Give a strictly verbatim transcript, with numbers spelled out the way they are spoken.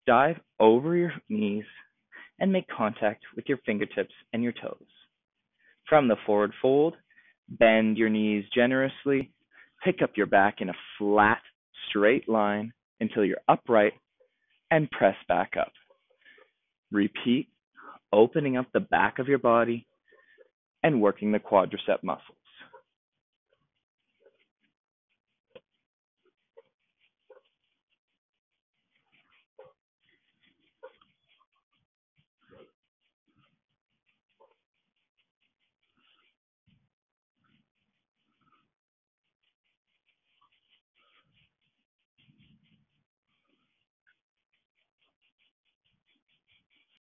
Dive over your knees and make contact with your fingertips and your toes. From the forward fold, bend your knees generously, pick up your back in a flat, straight line until you're upright, and press back up. Repeat, opening up the back of your body and working the quadricep muscles.